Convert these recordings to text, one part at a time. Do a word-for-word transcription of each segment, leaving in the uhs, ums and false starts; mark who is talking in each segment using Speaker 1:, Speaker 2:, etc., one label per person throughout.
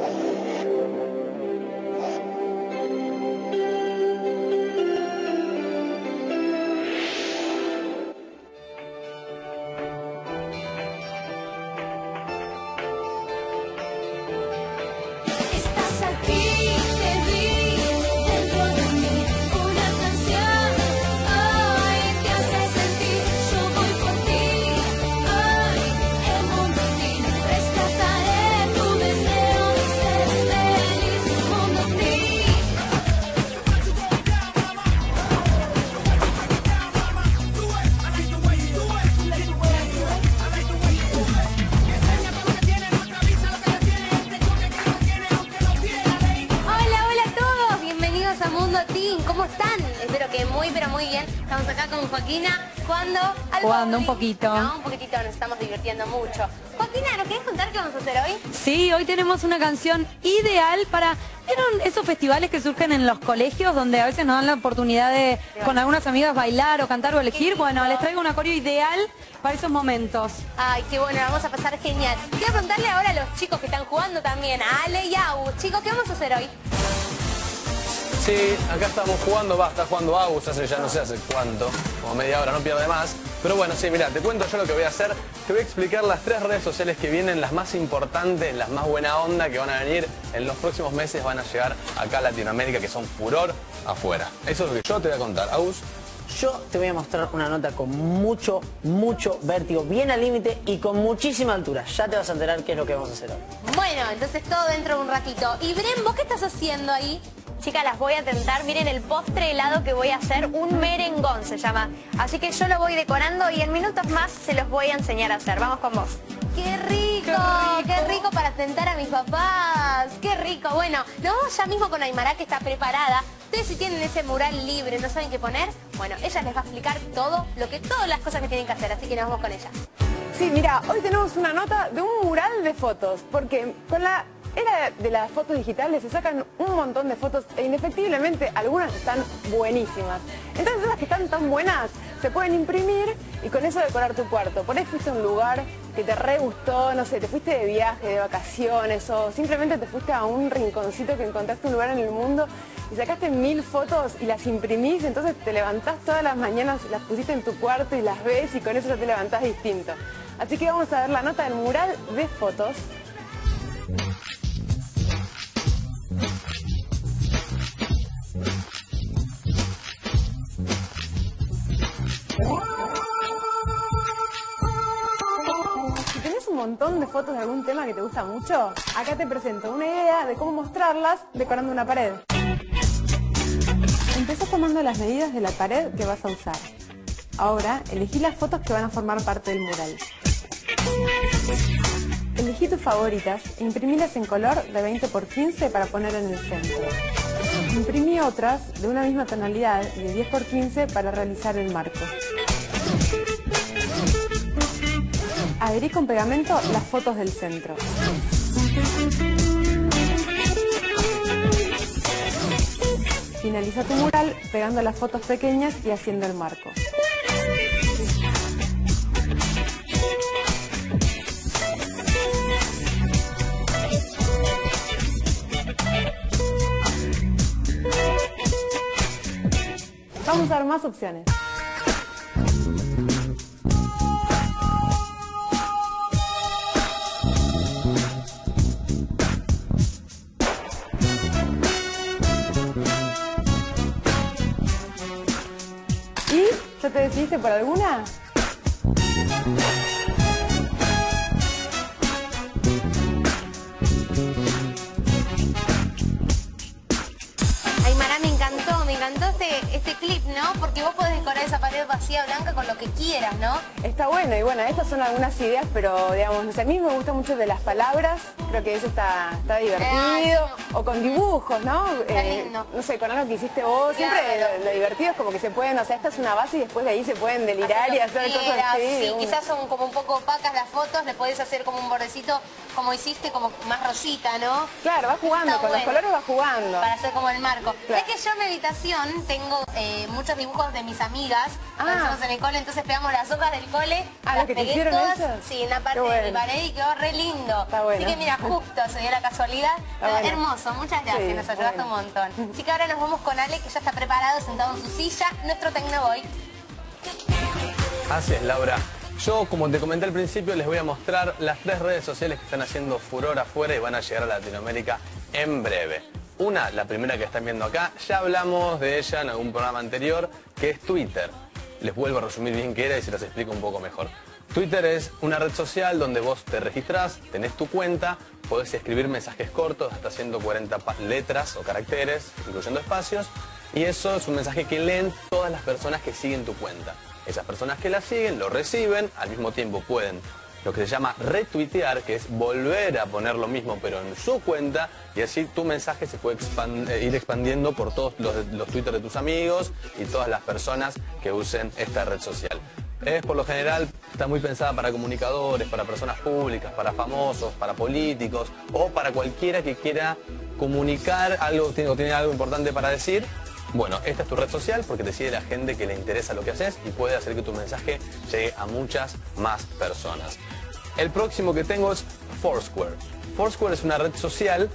Speaker 1: ¿Cómo están? Espero que muy, pero muy bien. Estamos acá con Joaquina jugando al
Speaker 2: Jugando un
Speaker 1: bowling.
Speaker 2: poquito.
Speaker 1: No, un poquitito, nos estamos divirtiendo mucho. Joaquina, ¿nos querés contar qué vamos a hacer hoy?
Speaker 2: Sí, hoy tenemos una canción ideal para... ¿Vieron esos festivales que surgen en los colegios donde a veces nos dan la oportunidad de con algunas amigas bailar o cantar o elegir? Bueno, les traigo un acorio ideal para esos momentos.
Speaker 1: Ay, qué bueno, la vamos a pasar genial. Quiero preguntarle ahora a los chicos que están jugando también, a Ale y a Agus. Chicos, ¿qué vamos a hacer hoy?
Speaker 3: Sí, acá estamos jugando, va, está jugando Agus, hace ya no sé hace cuánto, como media hora, no pierde más. Pero bueno, sí, mira, te cuento yo lo que voy a hacer. Te voy a explicar las tres redes sociales que vienen, las más importantes, las más buena onda, que van a venir en los próximos meses, van a llegar acá a Latinoamérica, que son furor afuera. Eso es lo que yo te voy a contar. Agus.
Speaker 4: Yo te voy a mostrar una nota con mucho, mucho vértigo, bien al límite y con muchísima altura. Ya te vas a enterar qué es lo que vamos a hacer hoy.
Speaker 1: Bueno, entonces todo dentro de un ratito. Y Bren, ¿vos qué estás haciendo ahí?
Speaker 5: Chicas, las voy a tentar. Miren el postre helado que voy a hacer, un merengón se llama. Así que yo lo voy decorando y en minutos más se los voy a enseñar a hacer. Vamos con vos.
Speaker 1: ¡Qué rico! ¡Qué rico, qué rico para tentar a mis papás! ¡Qué rico! Bueno, nos vamos ya mismo con Aymara, que está preparada. Ustedes si tienen ese mural libre, no saben qué poner, bueno, ella les va a explicar todo, lo que todas las cosas que tienen que hacer, así que nos vamos con ella.
Speaker 6: Sí, mira, hoy tenemos una nota de un mural de fotos, porque con la era de las fotos digitales se sacan un montón de fotos e indefectiblemente algunas están buenísimas. Entonces esas que están tan buenas se pueden imprimir y con eso decorar tu cuarto. Por ahí fuiste a un lugar que te re gustó, no sé, te fuiste de viaje, de vacaciones o simplemente te fuiste a un rinconcito que encontraste un lugar en el mundo y sacaste mil fotos y las imprimís, entonces te levantás todas las mañanas, las pusiste en tu cuarto y las ves y con eso ya te levantás distinto. Así que vamos a ver la nota del mural de fotos. Si tenés un montón de fotos de algún tema que te gusta mucho, acá te presento una idea de cómo mostrarlas decorando una pared. Empezá tomando las medidas de la pared que vas a usar. Ahora, elegí las fotos que van a formar parte del mural. Elegí tus favoritas e imprimílas en color de veinte por quince para poner en el centro. Imprimí otras de una misma tonalidad de diez por quince para realizar el marco. Adherí con pegamento las fotos del centro. Finaliza tu mural pegando las fotos pequeñas y haciendo el marco. Vamos a dar más opciones. ¿Y? ¿Ya te decidiste por alguna?
Speaker 1: Aymara, me encantó, me encantó este, este clip, ¿no? Porque vos podés decorar esa pared vacía blanca con lo que quieras, ¿no?
Speaker 6: Está bueno, y bueno, estas son algunas ideas, pero digamos, no sé, a mí me gusta mucho de las palabras, creo que eso está, está divertido, o con dibujos, ¿no?
Speaker 1: Está lindo.
Speaker 6: No sé, con algo que hiciste vos, siempre
Speaker 1: Claro.
Speaker 6: lo, lo divertido es como que se pueden, o sea, esta es una base y después de ahí se pueden delirar y hacer cosas así.
Speaker 1: Sí,
Speaker 6: de una.
Speaker 1: quizás son como un poco opacas las fotos, le podés hacer como un bordecito, como hiciste, como más rosita, ¿no?
Speaker 6: Claro, va jugando,
Speaker 1: Está
Speaker 6: con
Speaker 1: bueno.
Speaker 6: los colores va jugando.
Speaker 1: Para hacer como el marco.
Speaker 6: Claro.
Speaker 1: Es que yo en mi habitación tengo eh, muchos muchos dibujos de mis amigas cuando
Speaker 6: Ah.
Speaker 1: estamos en el cole, entonces pegamos las hojas del cole,
Speaker 6: Ah,
Speaker 1: las
Speaker 6: ¿las que te
Speaker 1: pegué
Speaker 6: hicieron
Speaker 1: todas,
Speaker 6: esas?
Speaker 1: sí, en la parte
Speaker 6: Qué
Speaker 1: de mi
Speaker 6: bueno.
Speaker 1: pared y quedó re lindo.
Speaker 6: Está bueno.
Speaker 1: Así que mira, justo se dio la casualidad.
Speaker 6: Está bueno.
Speaker 1: Hermoso, muchas gracias,
Speaker 6: Sí,
Speaker 1: nos ayudaste
Speaker 6: bueno.
Speaker 1: un montón. Así que ahora nos vamos con Ale, que ya está preparado, sentado en su silla, nuestro Tecnoboy.
Speaker 3: Así es, Laura. Yo, como te comenté al principio, les voy a mostrar las tres redes sociales que están haciendo furor afuera y van a llegar a Latinoamérica en breve. Una, la primera que están viendo acá, ya hablamos de ella en algún programa anterior, que es Twitter. Les vuelvo a resumir bien qué era y se las explico un poco mejor. Twitter es una red social donde vos te registrás, tenés tu cuenta, podés escribir mensajes cortos hasta ciento cuarenta letras o caracteres, incluyendo espacios, y eso es un mensaje que leen todas las personas que siguen tu cuenta. Esas personas que la siguen lo reciben, al mismo tiempo pueden lo que se llama retuitear, que es volver a poner lo mismo pero en su cuenta, y así tu mensaje se puede expand- eh, ir expandiendo por todos los, los Twitter de tus amigos y todas las personas que usen esta red social. Es por lo general, está muy pensada para comunicadores, para personas públicas, para famosos, para políticos o para cualquiera que quiera comunicar algo, tiene, o tiene algo importante para decir. Bueno, esta es tu red social porque te sigue la gente que le interesa lo que haces y puede hacer que tu mensaje llegue a muchas más personas. El próximo que tengo es Foursquare. Foursquare es una red social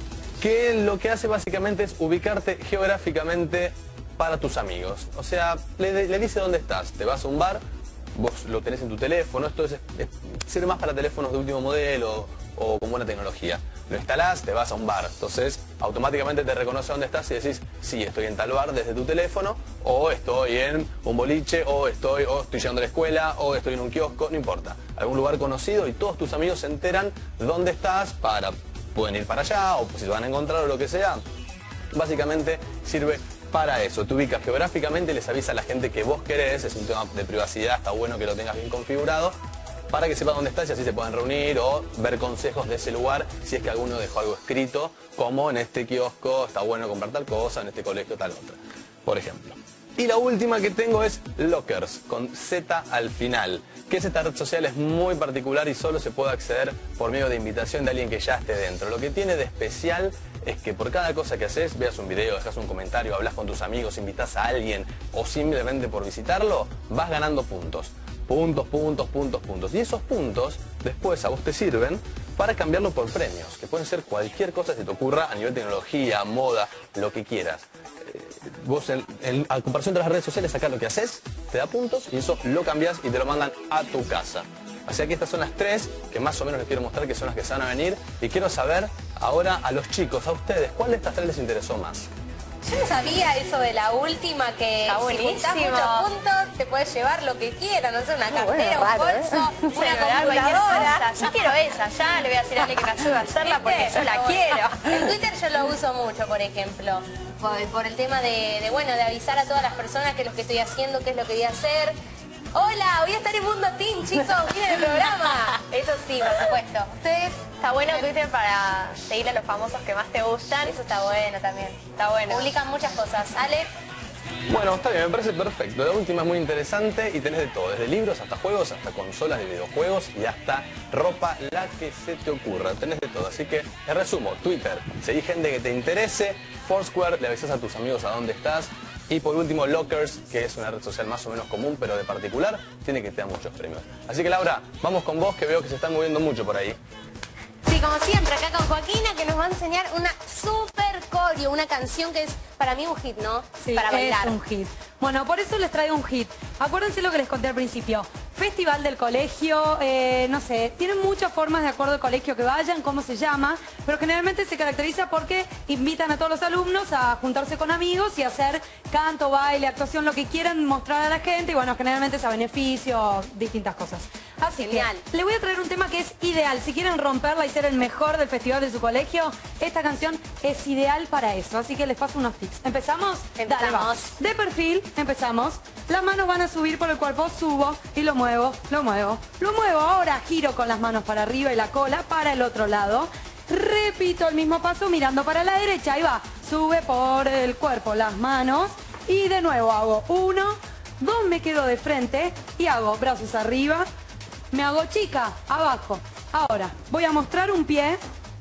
Speaker 3: que lo que hace básicamente es ubicarte geográficamente para tus amigos. O sea, le, le dice dónde estás. Te vas a un bar, vos lo tenés en tu teléfono. Esto es, es, sirve más para teléfonos de último modelo o con buena tecnología. Lo instalás, te vas a un bar. Entonces, automáticamente te reconoce dónde estás y decís, sí, estoy en tal bar desde tu teléfono, o estoy en un boliche, o estoy, o estoy llegando a la escuela, o estoy en un kiosco, no importa. Algún lugar conocido y todos tus amigos se enteran dónde estás para, pueden ir para allá, o si se van a encontrar o lo que sea. Básicamente sirve para eso. Te ubicas geográficamente y les avisa a la gente que vos querés, es un tema de privacidad, está bueno que lo tengas bien configurado, para que sepan dónde estás y así se puedan reunir o ver consejos de ese lugar si es que alguno dejó algo escrito, como en este kiosco está bueno comprar tal cosa, en este colegio tal otra, por ejemplo. Y la última que tengo es Lockers, con Z al final, que es esta red social es muy particular y solo se puede acceder por medio de invitación de alguien que ya esté dentro. Lo que tiene de especial es que por cada cosa que haces, veas un video, dejas un comentario, hablas con tus amigos, invitas a alguien o simplemente por visitarlo, vas ganando puntos. Puntos, puntos, puntos, puntos. Y esos puntos después a vos te sirven para cambiarlo por premios, que pueden ser cualquier cosa que te ocurra a nivel tecnología, moda, lo que quieras. Eh, vos, en, en, a comparación de las redes sociales, acá lo que haces, te da puntos y eso lo cambias y te lo mandan a tu casa. Así que estas son las tres que más o menos les quiero mostrar, que son las que se van a venir. Y quiero saber ahora a los chicos, a ustedes, ¿cuál de estas tres les interesó más?
Speaker 1: Yo no sabía eso de la última, que
Speaker 5: Está
Speaker 1: si juntás
Speaker 5: buenísimo.
Speaker 1: muchos puntos te puedes llevar lo que quieras, no sé, una
Speaker 6: bueno,
Speaker 1: cartera,
Speaker 6: raro,
Speaker 1: un
Speaker 6: ¿eh?
Speaker 1: bolso,
Speaker 5: Un
Speaker 1: una
Speaker 5: celular, cualquier
Speaker 1: computadora.
Speaker 5: cosa. Yo quiero esa, ya le voy a decir a Ale que me ayude a hacerla porque
Speaker 1: ¿Viste?
Speaker 5: yo la
Speaker 1: Está
Speaker 5: quiero.
Speaker 1: bueno. En Twitter yo lo uso mucho, por ejemplo, por, por el tema de, de, bueno, de avisar a todas las personas qué es lo que estoy haciendo, qué es lo que voy a hacer. Hola, voy a estar en Mundo Teen, chicos, miren el programa. Eso sí, por supuesto. Ustedes,
Speaker 5: Está bueno Twitter para seguir a los famosos que más te gustan.
Speaker 1: eso está bueno también.
Speaker 5: Está bueno.
Speaker 1: Publican muchas cosas. Ale,
Speaker 3: Bueno, está bien, me parece perfecto. La última es muy interesante y tenés de todo, desde libros hasta juegos, hasta consolas de videojuegos y hasta ropa, la que se te ocurra. Tenés de todo. Así que, en resumo, Twitter, seguí gente que te interese, Foursquare, le avisas a tus amigos a dónde estás. Y por último, Lockers, que es una red social más o menos común, pero de particular, tiene que te da muchos premios. Así que, Laura, vamos con vos, que veo que se están moviendo mucho por ahí.
Speaker 1: sí, como siempre, acá con Joaquina, que nos va a enseñar una super coreo, una canción que es para mí un hit, ¿no?
Speaker 2: Sí,
Speaker 1: para bailar.
Speaker 2: es un hit. Bueno, por eso les traigo un hit. Acuérdense lo que les conté al principio. Festival del colegio, eh, no sé, tienen muchas formas de acuerdo al colegio que vayan, cómo se llama, pero generalmente se caracteriza porque invitan a todos los alumnos a juntarse con amigos y hacer canto, baile, actuación, lo que quieran mostrar a la gente y bueno, generalmente es a beneficio, distintas cosas. Así
Speaker 1: Genial.
Speaker 2: que le voy a traer un tema que es ideal. Si quieren romperla y ser el mejor del festival de su colegio, esta canción es ideal para eso. Así que les paso unos tips. ¿Empezamos?
Speaker 1: Empezamos.
Speaker 2: Dale, va. De perfil, empezamos. Las manos van a subir por el cuerpo, subo y lo muevo, lo muevo, lo muevo. Ahora giro con las manos para arriba y la cola para el otro lado. Repito el mismo paso mirando para la derecha. Ahí va. Sube por el cuerpo las manos. Y de nuevo hago uno, dos, me quedo de frente y hago brazos arriba. Me hago chica, abajo. Ahora, voy a mostrar un pie.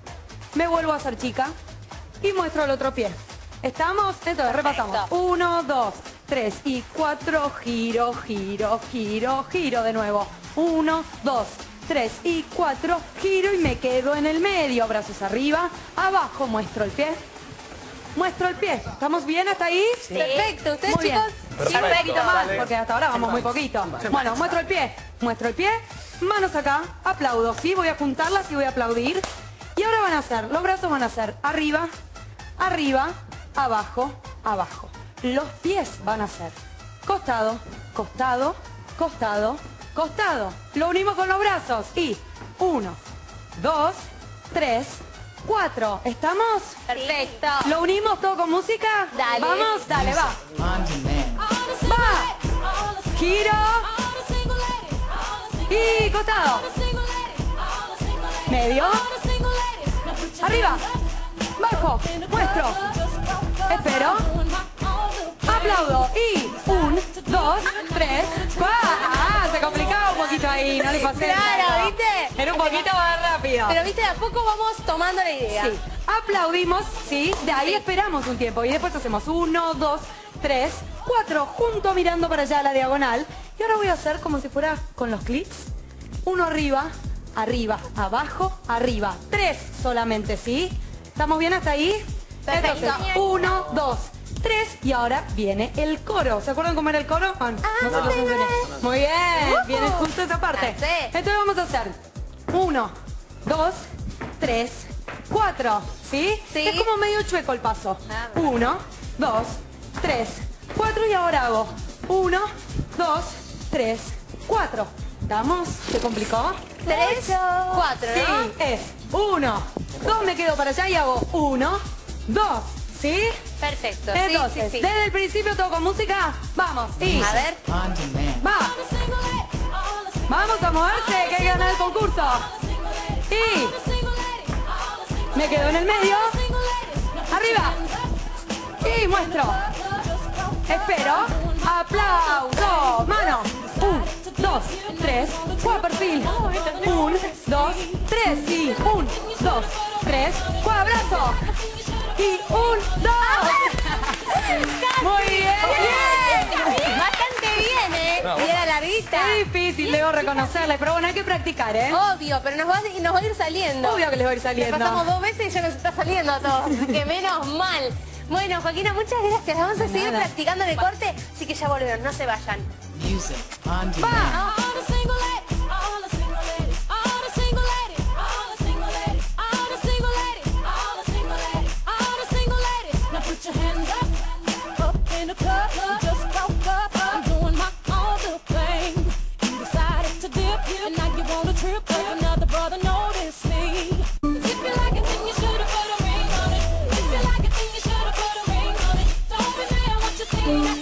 Speaker 2: Me vuelvo a hacer chica. Y muestro el otro pie. ¿Estamos? Entonces, repasamos. Uno, dos, tres y cuatro, giro, giro, giro, giro de nuevo. uno, dos, tres y cuatro, giro y me quedo en el medio. Brazos arriba, abajo, muestro el pie. Muestro el pie. ¿Estamos bien hasta ahí?
Speaker 1: Sí. Perfecto. ¿Ustedes,
Speaker 2: Muy bien.
Speaker 1: chicos?
Speaker 3: Perfecto,
Speaker 2: Un poquito más,
Speaker 3: dale.
Speaker 2: porque hasta ahora vamos muy poquito. Bueno, muestro el pie. Muestro el pie. Manos acá. Aplaudo. Sí, voy a apuntarlas y voy a aplaudir. Y ahora van a hacer, los brazos van a hacer arriba, arriba, abajo, abajo. Los pies van a hacer costado, costado, costado, costado. Lo unimos con los brazos y uno, dos, tres, cuatro. ¿Estamos?
Speaker 1: Perfecto.
Speaker 2: ¿Lo unimos todo con música?
Speaker 1: Dale.
Speaker 2: Vamos, dale, va. Va. Giro. Y costado. Medio. Arriba. Bajo. Muestro. Espero. Aplaudo. Y un, dos, tres, cuatro. Ah, se complicaba un poquito ahí. No le pasé.
Speaker 1: Claro, ¿viste?
Speaker 2: Era un poquito más rápido.
Speaker 1: Pero viste, de a poco vamos tomando la idea.
Speaker 2: Sí, aplaudimos, sí, de ahí
Speaker 1: Sí.
Speaker 2: esperamos un tiempo y después hacemos uno, dos, tres, cuatro, junto mirando para allá a la diagonal. Y ahora voy a hacer como si fuera con los clics. Uno arriba, arriba, abajo, arriba. Tres solamente, ¿sí? ¿Estamos bien hasta ahí?
Speaker 1: Perfecto.
Speaker 2: Entonces, uno, dos, tres y ahora viene el coro. ¿Se acuerdan cómo era el coro? Ah, no, se los enseñé. Muy bien, viene justo esa parte.
Speaker 1: Sí.
Speaker 2: Entonces vamos a hacer uno, dos, tres, cuatro, ¿sí?
Speaker 1: Sí.
Speaker 2: Es como medio chueco el paso.
Speaker 1: Ah,
Speaker 2: Uno, dos, tres, cuatro y ahora hago uno, dos, tres, cuatro. ¿Estamos? ¿Se complicó?
Speaker 1: Tres, cuatro,
Speaker 2: Sí,
Speaker 1: ¿no?
Speaker 2: es uno, dos, me quedo para allá y hago uno, dos, ¿sí?
Speaker 1: Perfecto.
Speaker 2: Entonces,
Speaker 1: sí, sí, sí.
Speaker 2: desde el principio todo con música, vamos, y
Speaker 1: A ver.
Speaker 2: va. Vamos a moverse, que hay que ganar el concurso. Y me quedo en el medio. Arriba. Y muestro. Espero. Aplauso. Mano. Un, dos, tres, cuatro, perfil. Un, dos, tres. Y un, dos, tres, cuatro, abrazo. Y un, dos. Muy bien.
Speaker 1: Bastante bien, ¿eh?
Speaker 3: No,
Speaker 1: Y era larguita.
Speaker 2: Es difícil, debo reconocerle, pero bueno, hay que practicar, ¿eh?
Speaker 1: Obvio, pero nos va, a- nos va a ir saliendo.
Speaker 2: Obvio que les va a ir saliendo.
Speaker 1: Le pasamos dos veces y ya nos está saliendo a todos. Así que menos mal. Bueno, Joaquina, muchas gracias. Vamos a
Speaker 2: De
Speaker 1: seguir
Speaker 2: nada.
Speaker 1: practicando en el corte, así que ya volvemos, no se vayan.
Speaker 2: ¡Va!
Speaker 7: If you like it, then you should have put a ring on it. Don't be mad what you think.